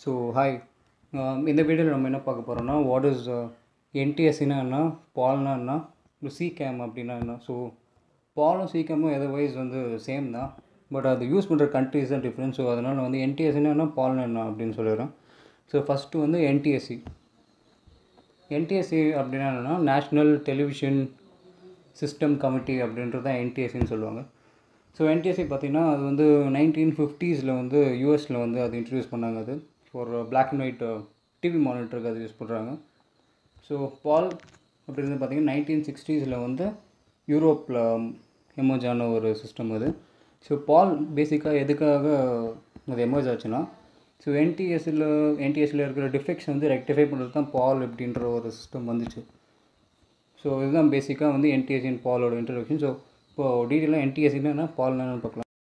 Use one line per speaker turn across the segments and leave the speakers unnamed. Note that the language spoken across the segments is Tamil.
ஸோ ஹாய், இந்த வீடியோவில் நம்ம என்ன பார்க்க போகிறோம்னா வாட் இஸ் என்டிஎஸ்சின்னா என்ன, பால்னா என்ன, சிகேம் அப்படின்னா என்ன. ஸோ பாலும் சிகேமும் எதர்வைஸ் வந்து சேம் தான், பட் அது யூஸ் பண்ணுற கண்ட்ரிஸ் தான் டிஃப்ரெண்ட். ஸோ அதனால் வந்து என்டிஎஸ்சின்னா என்ன, பால்னா என்ன அப்படின்னு சொல்லிடுறேன். ஸோ ஃபஸ்ட்டு வந்து என்டிஎஸ்சி அப்படின்னா என்னென்னா நேஷ்னல் டெலிவிஷன் சிஸ்டம் கமிட்டி அப்படின்றது தான் என்டிஎஸ்சின்னு சொல்லுவாங்க. ஸோ என்டிஎஸ்சி பார்த்திங்கன்னா அது வந்து 1950s வந்து யூஎஸில் வந்து அது இன்ட்ரடியூஸ் பண்ணாங்க. அது ஒரு பிளாக் அண்ட் ஒயிட் டிவி மானிட்டருக்கு அது யூஸ் பண்ணுறாங்க. ஸோ பால் அப்படின்றது பார்த்திங்கன்னா 1960s வந்து யூரோப்பில் எமர்ஜ் ஆன ஒரு சிஸ்டம் அது. ஸோ பால் பேசிக்காக எதுக்காக அது எமர்ஜ் ஆச்சுன்னா, ஸோ என்டிஎஸ்சியில் இருக்கிற டிஃபெக்ட்ஸ் வந்து ரெக்டிஃபை பண்ணுறது தான் பால் அப்படின்ற ஒரு சிஸ்டம் வந்துச்சு. ஸோ இதுதான் பேசிக்காக வந்து என்டிஎஸ்சி அண்ட் பாலோட இன்ட்ரடக்ஷன். ஸோ இப்போது டீட்டெயிலாக என்டிஎஸ்சின்னா பால் என்னன்னு பார்க்கலாம்.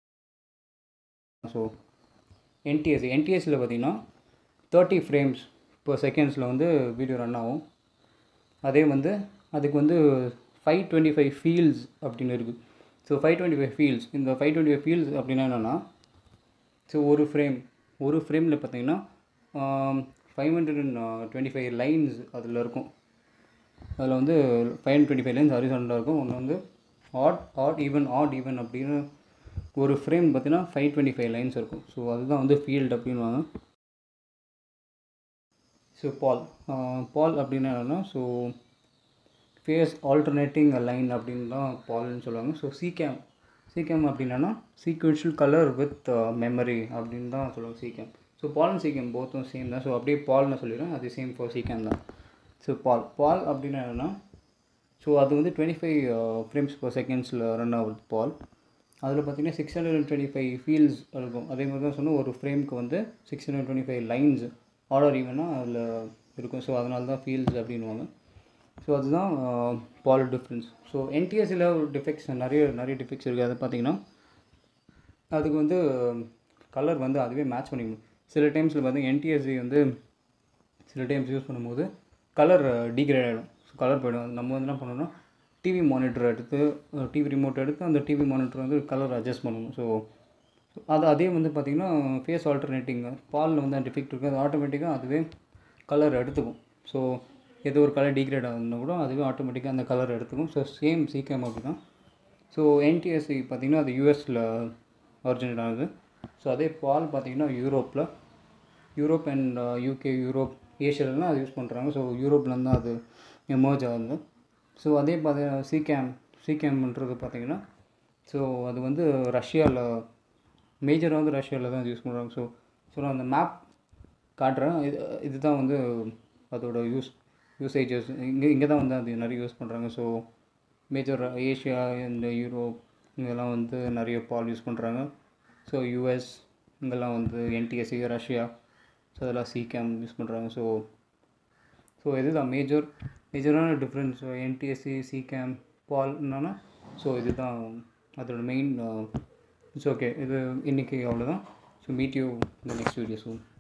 ஸோ என்டிஎஸ்சியில் பார்த்திங்கன்னா 30 frames per seconds வந்து வீடியோ ரன் ஆகும். அதே வந்து அதுக்கு வந்து 525 fields அப்படின்னு இருக்குது. ஸோ 525 fields, இந்த 525 fields அப்படின்னா என்னென்னா, ஸோ ஒரு ஃப்ரேமில் பார்த்திங்கன்னா 525 லைன்ஸ் அதில் இருக்கும். அதில் வந்து 525 லைன்ஸ் ஹரிசாண்டலாக இருக்கும். ஒன்று வந்து ஆட் ஈவன் அப்படின்னு ஒரு ஃப்ரேம் பார்த்திங்கன்னா 525 லைன்ஸ் இருக்கும். ஸோ அதுதான் வந்து ஃபீல்டு அப்படின்வாங்க. ஸோ பால் அப்படின்னா என்னென்னா, so phase alternating a line அப்படின்னு தான் பால்னு சொல்லுவாங்க. ஸோ சிகேம் அப்படின்னா சீக்வென்ஷியல் கலர் வித் மெமரி அப்படின்னு தான் சொல்லுவாங்க SECAM. So PAL and SECAM போத்தும் சேம் தான். ஸோ அப்படியே பால்னு சொல்லிடுறேன், அது சேம் ஃபார் சிகேம் தான். ஸோ பால் அப்படின்னா என்னென்னா, ஸோ அது வந்து 25 frames per seconds ரன் ஆகுது பால். அதில் பார்த்திங்கன்னா 625 ஃபீல்ட்ஸ் இருக்கும். அதே மாதிரி தான் சொன்னால் ஒரு ஃப்ரேமுக்கு வந்து 625 லைன்ஸ் ஆர்டர் ஈவனாக அதில் இருக்கும். ஸோ அதனால தான் ஃபீல்ட்ஸ் அப்படின்வாங்க. ஸோ அதுதான் பால் டிஃப்ரென்ஸ். ஸோ என்டிஎஸ்சியில் டிஃபெக்ட்ஸ் நிறைய டிஃபெக்ட்ஸ் இருக்குது. அதை பார்த்திங்கன்னா அதுக்கு வந்து கலர் வந்து அதுவே மேட்ச் பண்ணிக்கணும். சில டைம்ஸில் பார்த்திங்கன்னா என்டிஎஸ்சி வந்து சில டைம்ஸ் யூஸ் பண்ணும்போது கலர் டீக்ரேட் ஆகிடும். ஸோ கலர் போய்டும். நம்ம வந்து என்ன பண்ணணும்னா டிவி மானிட்டர் எடுத்து டிவி ரிமோட் எடுத்து அந்த டிவி மானிட்டர் வந்து கலர் அட்ஜஸ்ட் பண்ணணும். ஸோ அதே வந்து பார்த்திங்கன்னா ஃபேஸ் ஆல்டர்னேட்டிங் பாலில் வந்து அந்த டிஃபெக்ட் இருக்குது. அது ஆட்டோமேட்டிக்காக அதுவே கலர் எடுத்துக்கும். ஸோ ஏதோ ஒரு கலர் டீக்ரேட் ஆகுதுன்னா கூட அதுவே ஆட்டோமேட்டிக்காக அந்த கலர் எடுத்துக்கும். ஸோ சேம் சிகேம் அப்படி தான். ஸோ என்டிஎஸ்சி பார்த்திங்கன்னா அது யூஎஸில் ஒரிஜினேட் ஆகுது. ஸோ அதே பால் பார்த்திங்கன்னா யூரோப் அண்ட் யூகே, ஏஷியாவிலாம் அது யூஸ் பண்ணுறாங்க. ஸோ யூரோப்லேருந்து தான் அது எமர்ஜ் ஆகுது. ஸோ அதே சிகேம்ன்றது பார்த்திங்கன்னா, ஸோ அது வந்து ரஷ்யாவில் மேஜராக வந்து ரஷ்யாவில் தான் அது யூஸ் பண்ணுறாங்க. ஸோ நான் அந்த மேப் காட்டுறேன். இதுதான் வந்து அதோட யூசேஜஸ். இங்கே தான் வந்து அது நிறைய யூஸ் பண்ணுறாங்க. ஸோ மேஜர் ஏஷியா இந்த யூரோப் இங்கெல்லாம் வந்து நிறைய பால் யூஸ் பண்ணுறாங்க. ஸோ யூஎஸ் இங்கெல்லாம் வந்து என்டிஎஸ்சி, ரஷ்யா, ஸோ அதெல்லாம் சிகேம் யூஸ் பண்ணுறாங்க. ஸோ இதுதான் மேஜரான டிஃப்ரென்ஸ் என்டிஎஸ்சி, சிகேம், பால் என்னன்னா. ஸோ இதுதான் அதோட மெயின். It's okay. இது இன்றைக்கி அவ்வளோதான். ஸோ மீட் யூ இந்த நெக்ஸ்ட் வீடியோ. ஸோ